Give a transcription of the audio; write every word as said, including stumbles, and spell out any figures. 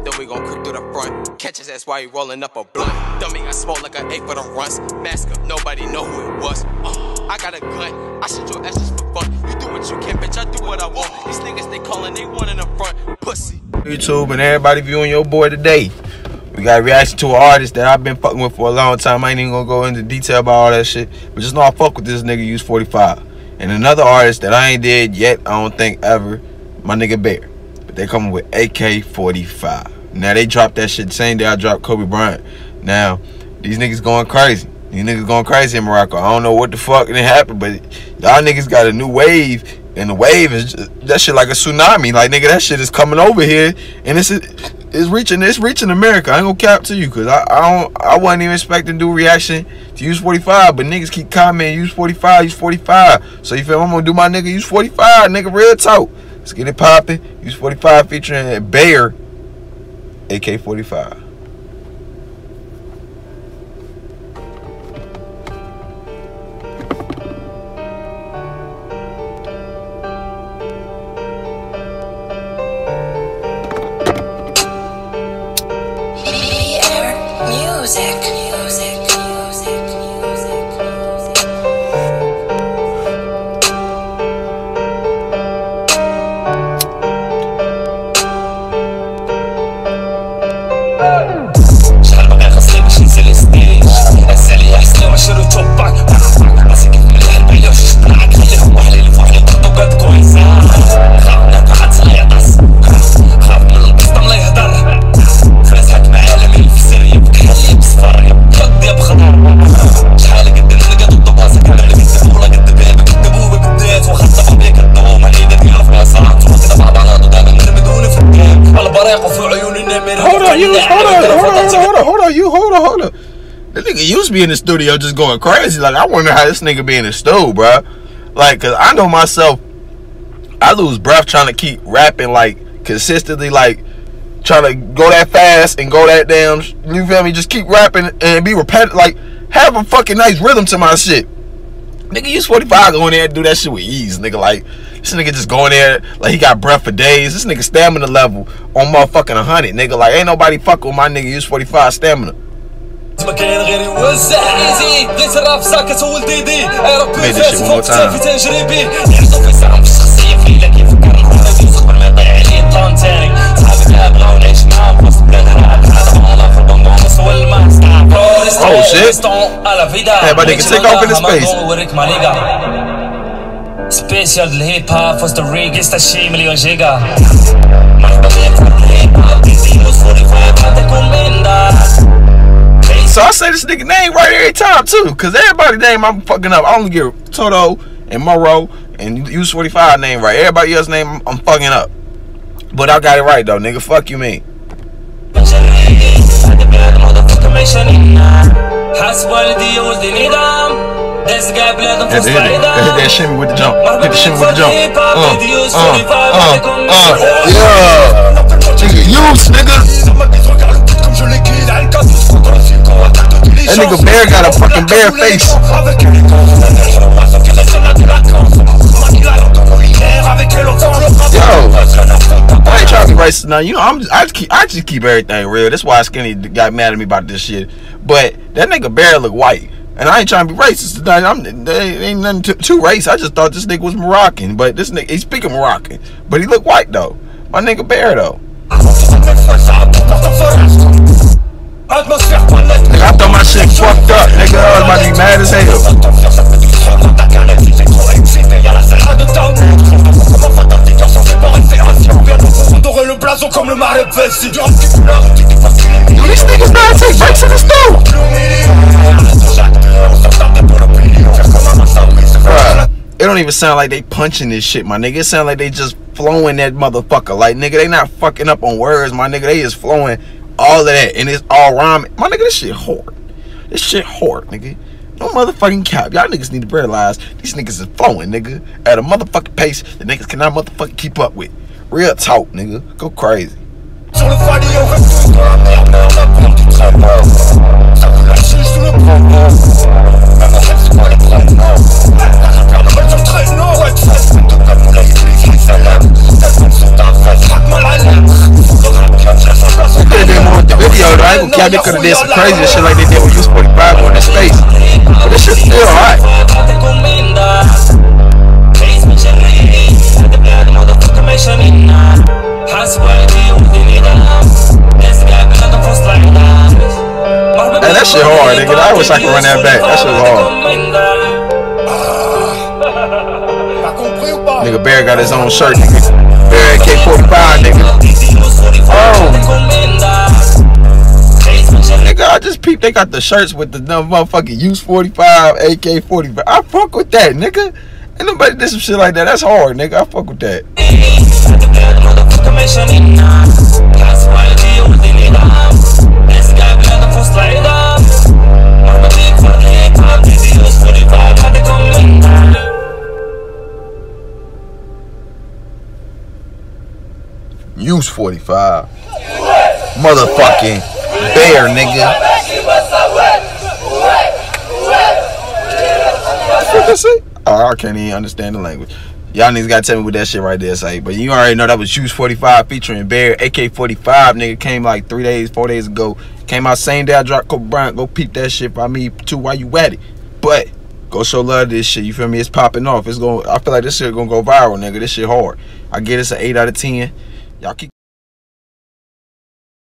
then we gon' creep through the front. Catch his ass while he rolling up a blunt. Dummy, I smoke like an eight for the runs. Mask up, nobody know who it was. Uh, I got a gun, I shoot your ass just for fun. You do what you can, bitch, I do what I want. These niggas, they callin', they one in the front. Pussy. YouTube and everybody viewing your boy today. We got a reaction to an artist that I've been fucking with for a long time. I ain't even gonna go into detail about all that shit. But just know I fuck with this nigga Use forty-five. And another artist that I ain't did yet, I don't think ever, my nigga Bear. But they coming with A K forty-five. Now they dropped that shit the same day I dropped Kobe Bryant. Now, these niggas going crazy. These niggas going crazy in Morocco. I don't know what the fuck didn't happen, but y'all niggas got a new wave. And the wave is just, that shit like a tsunami. Like, nigga, that shit is coming over here, and it's it's reaching it's reaching America. I ain't gonna cap to you, cause I I don't I wasn't even expecting to do a reaction to Use forty-five, but niggas keep commenting Use forty-five, Use forty-five. So you feel I'm gonna do my nigga Use forty-five, nigga, real talk. Let's get it popping. Use forty-five featuring Bear, A K forty-five. Music, music, music, music, music. شحال باقي خاصني باش ننسى لي ستيج اسالي احسن لو نشرو توباك راسي كيف مليح البعيد واش شطناك خليهم وحلي اللي فوحلي قطو قد كويسة خافنا قاعد صايعطس خاف من البسط الله يهدر فاس حكم عالمي في السرية بكحلي بصفارية قد بخضر شحال قد نلقى ضد بلاصك على اللي كتبو ولا قد بابك كتبو بقدات وخاصة بيك الضوم هنيدا ديال في راسات وكذا بعض على ضدان نرمدون في الدام البرايق وفي عيون النمر Hold on, you, hold on, hold on, hold on, hold on, you, hold on, hold on. This nigga used to be in the studio just going crazy. Like, I wonder how this nigga be in the studio, bro. Like, cause I know myself, I lose breath trying to keep rapping, like, consistently, like, trying to go that fast and go that damn, you feel me, just keep rapping and be repetitive, like, have a fucking nice rhythm to my shit. Nigga, Use forty-five go in there and do that shit with ease, nigga. Like, this nigga just go in there like he got breath for days. This nigga stamina level on motherfucking a hundred, nigga. Like, ain't nobody fuck with my nigga Use forty-five stamina. ما كاين غير يوزع ايزي بغيت الراب ساكت هو الديدي ربي فات فوق كتافي تجريبي يحطو في ساهم الشخصيه في الا كيفكر نهار يوسف قبل ما يضيع عليه الطون تاني صحابي لا بغاو نعيش معاهم في وسط بلاد الراب هذا والله في البنبونس هو الماس Oh shit. Hey, but they can take off in the space. وريك ماليغا سبيشال الهيب هاب في وسط الريق شي مليون جيجا مرحبا بك في الهيب هاب Use forty-five هتكون من ده. So I say this nigga name right every time too, cause everybody name I'm fucking up. I only get Toto and Moro and Use forty-five name right. Everybody else name I'm, I'm fucking up, but I got it right though, nigga. Fuck you, mean. Hit that shimmy with the jump. Hit the shimmy with the jump. Uh, uh, uh, uh, yeah. Nigga, Use, nigga. That nigga Bear got a fucking bear face. Yo, I ain't trying to be racist now. You know, I'm just, I just keep I just keep everything real. That's why Skinny got mad at me about this shit. But that nigga Bear look white, and I ain't trying to be racist tonight. I'm there ain't nothing too, too racist. I just thought this nigga was Moroccan, but this nigga he's speaking Moroccan, but he look white though. My nigga Bear though. Nigga, I thought my shit fucked up, nigga. I was about to be mad as hell. Do these niggas not take breaks in the store? Bruh, it don't even sound like they punching this shit, my nigga. It sound like they just flowing that motherfucker. Like, nigga, they not fucking up on words, my nigga. They just flowing all of that, and it's all rhyming. My nigga, this shit hard. This shit hard, nigga. No motherfucking cap. Y'all niggas need to realize these niggas is flowing, nigga, at a motherfucking pace that niggas cannot motherfucking keep up with. Real talk, nigga. Go crazy. ain't gonna cap, they could've did some crazy shit like they did with Use forty-five on this space. But this shit still alright. Hey, that shit hard, nigga. I wish I could run that back. That shit was hard. Nigga, Bear got his own shirt, nigga. Bear A K forty-five, nigga. Oh. Nigga, I just peeped. They got the shirts with the motherfucking Use forty-five, A K forty-five. I fuck with that, nigga. Ain't nobody did some shit like that. That's hard, nigga. I fuck with that. Use forty-five. Motherfucking Bear, nigga. What that say? Oh, I can't even understand the language. Y'all niggas gotta tell me what that shit right there say. But you already know that was Use forty-five featuring Bear. A K forty-five, nigga, came like three days, four days ago. Came out same day I dropped Kobe Bryant. Go peep that shit by me too while you at it. But go show love to this shit. You feel me? It's popping off. It's going. I feel like this shit gonna go viral, nigga. This shit hard. I get it's an eight out of ten. Y'all keep